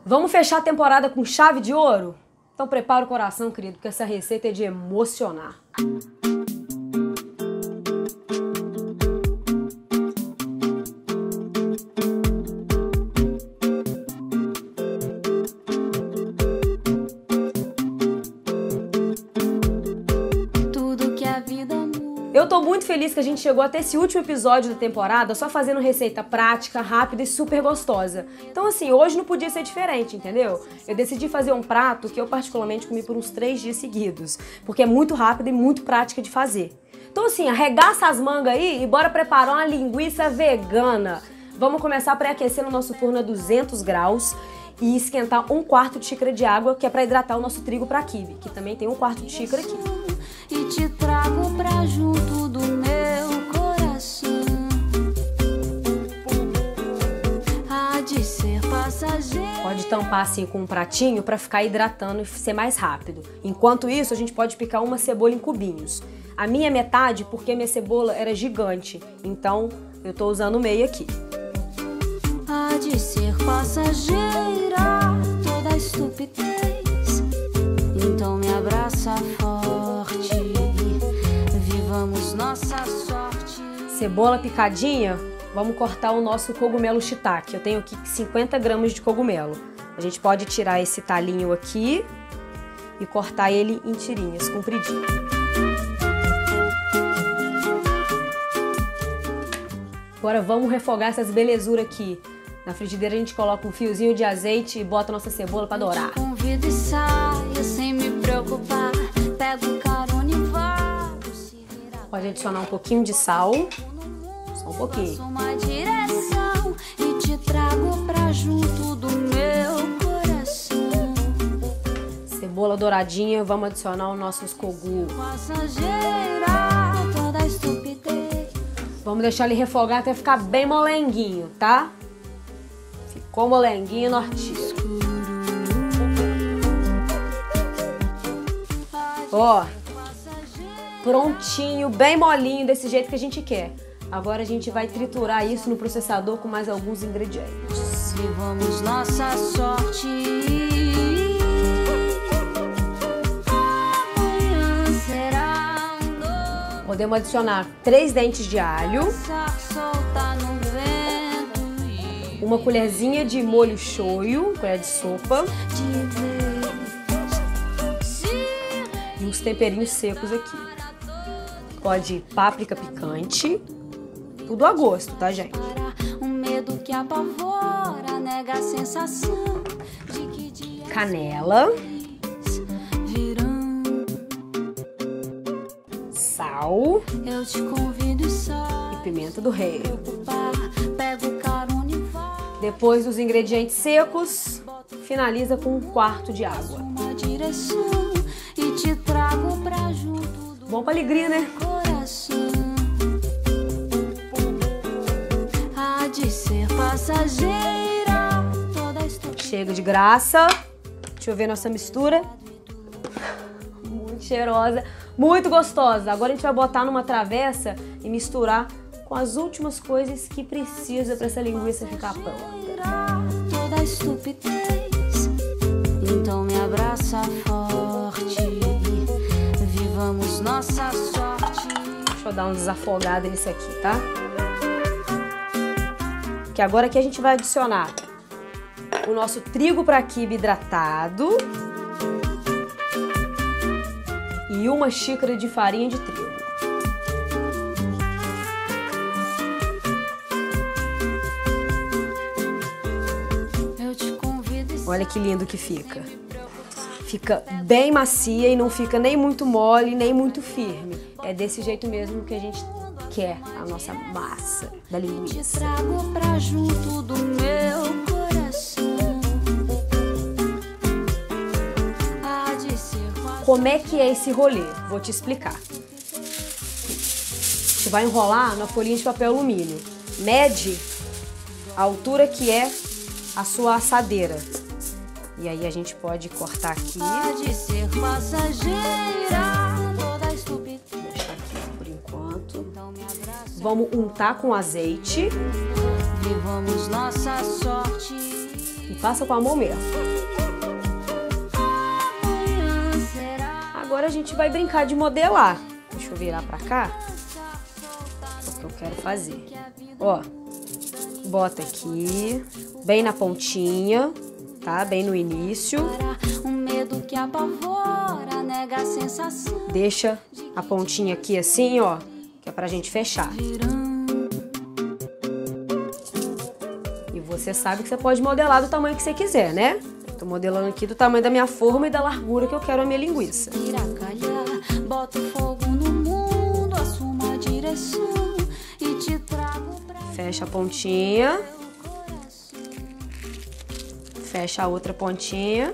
Vamos fechar a temporada com chave de ouro? Então prepara o coração, querido, porque essa receita é de emocionar. Eu tô muito feliz que a gente chegou até esse último episódio da temporada só fazendo receita prática, rápida e super gostosa. Então assim, hoje não podia ser diferente, entendeu? Eu decidi fazer um prato que eu particularmente comi por uns 3 dias seguidos, porque é muito rápido e muito prática de fazer. Então assim, arregaça as mangas aí e bora preparar uma linguiça vegana. Vamos começar pré-aquecer no nosso forno a 200 graus e esquentar 1/4 de xícara de água, que é para hidratar o nosso trigo para quibe, que também tem 1/4 de xícara aqui. E te trago pra junto do meu coração. Há de ser passageiro. Pode tampar assim com um pratinho para ficar hidratando e ser mais rápido. Enquanto isso, a gente pode picar uma cebola em cubinhos. A minha é metade porque minha cebola era gigante, então eu tô usando meio aqui. Há de ser passageira toda estupidez. Então me abraça forte, vivamos nossa sorte. Cebola picadinha, vamos cortar o nosso cogumelo shiitake. Eu tenho aqui 50 gramas de cogumelo. A gente pode tirar esse talinho aqui e cortar ele em tirinhas compridinhas. Agora vamos refogar essas belezuras aqui. Na frigideira a gente coloca um fiozinho de azeite e bota a nossa cebola para dourar. Convido e saio sem me preocupar. Pego carona e vou. Pode adicionar um pouquinho de sal. Só um pouquinho. Uma direção e te trago pra junto do meu coração. Cebola douradinha, vamos adicionar os nossos cogu. Passageira toda estupidez. Vamos deixar ele refogar até ficar bem molenguinho, tá? Ficou molenguinho nortinho. Ó, prontinho, bem molinho, desse jeito que a gente quer. Agora a gente vai triturar isso no processador com mais alguns ingredientes. Vivamos nossa sorte. Amanhã será um novo. Podemos adicionar 3 dentes de alho, solta no vento, uma colherzinha de molho shoyu, colher de sopa, e uns temperinhos secos aqui. Pode páprica picante, tudo a gosto, tá, gente? Um medo que apavora, nega a sensação de que dia Canela, virão. sal Eu te convido e sai. e pimenta do reino. Pego carona e vai. Depois dos ingredientes secos, finaliza com 1/4 de água. Uma direção e te trago pra junto do Bom pra alegria, né? coração. Há de ser passageira toda estupidez. Chega de graça. Deixa eu ver nossa mistura. Muito cheirosa, muito gostosa. Agora a gente vai botar numa travessa e misturar com as últimas coisas que precisa para essa linguiça ficar pronta. Toda estupidez. Então me abraça forte. Vivamos nossa sorte. Deixa eu dar uma desafogada nisso aqui, tá? Que agora aqui a gente vai adicionar o nosso trigo para quibe hidratado e 1 xícara de farinha de trigo. Eu te convido e Olha que lindo que fica. Fica bem macia e não fica nem muito mole, nem muito firme. É desse jeito mesmo que a gente quer a nossa massa da te linguiça. trago pra junto do meu coração. Há de ser Como é que é esse rolê? Vou te explicar. Você vai enrolar na folhinha de papel alumínio. Mede a altura que é a sua assadeira. E aí a gente pode cortar aqui. Há de ser passageira toda estupidez. Deixar aqui por enquanto. Então me abraça. Vamos untar com azeite Vivamos nossa sorte. e Faça com a mão mesmo. Agora a gente vai brincar de modelar. Deixa eu virar pra cá. É o que eu quero fazer. Ó, bota aqui, bem na pontinha, tá? Bem no início. Deixa a pontinha aqui assim, ó, que é pra gente fechar. E você sabe que você pode modelar do tamanho que você quiser, né? Tô modelando aqui do tamanho da minha forma e da largura que eu quero a minha linguiça. Fecha a pontinha. Fecha a outra pontinha.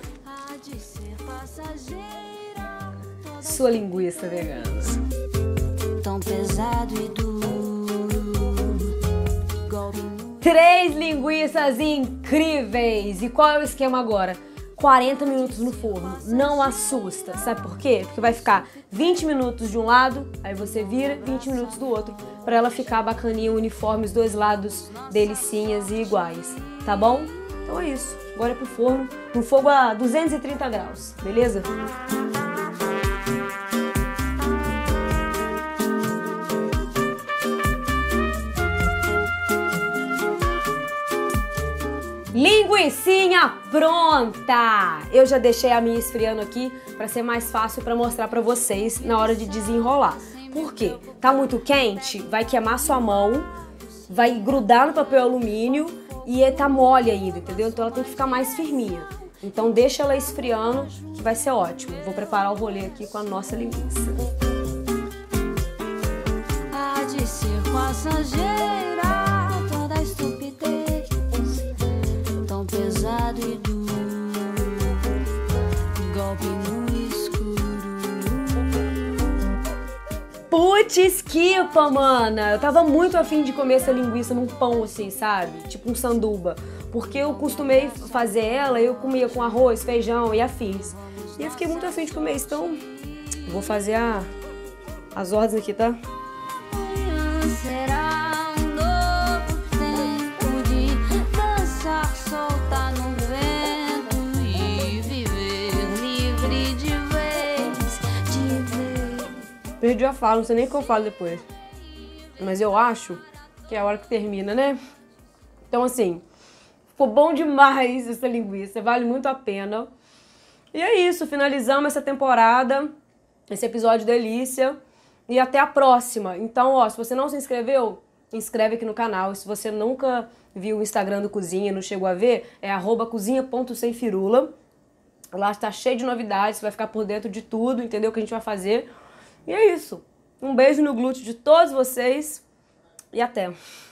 Sua linguiça vegana. Tão pesado e duro. 3 linguiças incríveis! E qual é o esquema agora? 40 minutos no forno. Não assusta. Sabe por quê? Porque vai ficar 20 minutos de um lado, aí você vira 20 minutos do outro, pra ela ficar bacaninha, uniforme, os dois lados delicinhas e iguais. Tá bom? Então é isso. Agora é pro forno, no fogo a 230 graus. Beleza? Linguicinha pronta! Eu já deixei a minha esfriando aqui para ser mais fácil para mostrar para vocês na hora de desenrolar. Por quê? Tá muito quente, vai queimar sua mão, vai grudar no papel alumínio e tá mole ainda, entendeu? Então ela tem que ficar mais firminha. Então deixa ela esfriando que vai ser ótimo. Vou preparar o rolê aqui com a nossa linguiça. Há de ser passageira toda estupidez. Pesado e duro, golpe no escuro. Putz, esquipa, mana! Eu tava muito afim de comer essa linguiça num pão assim, sabe? Tipo um sanduba. Porque eu costumei fazer ela, eu comia com arroz, feijão e afins. E eu fiquei muito afim de comer isso, então eu vou fazer as ordens aqui, tá? Será um novo tempo de dançar, soltar no vento e viver livre de vez, de vez. Perdi a fala, não sei nem o que eu falo depois. Mas eu acho que é a hora que termina, né? Então assim, ficou bom demais essa linguiça, vale muito a pena. E é isso, finalizamos essa temporada, esse episódio delícia. E até a próxima. Então, ó, se você não se inscreveu, inscreve aqui no canal. E se você nunca viu o Instagram do Cozinha, não chegou a ver, é @cozinha.semfirula. Lá está cheio de novidades, você vai ficar por dentro de tudo, entendeu? O que a gente vai fazer. E é isso. Um beijo no glúteo de todos vocês e até!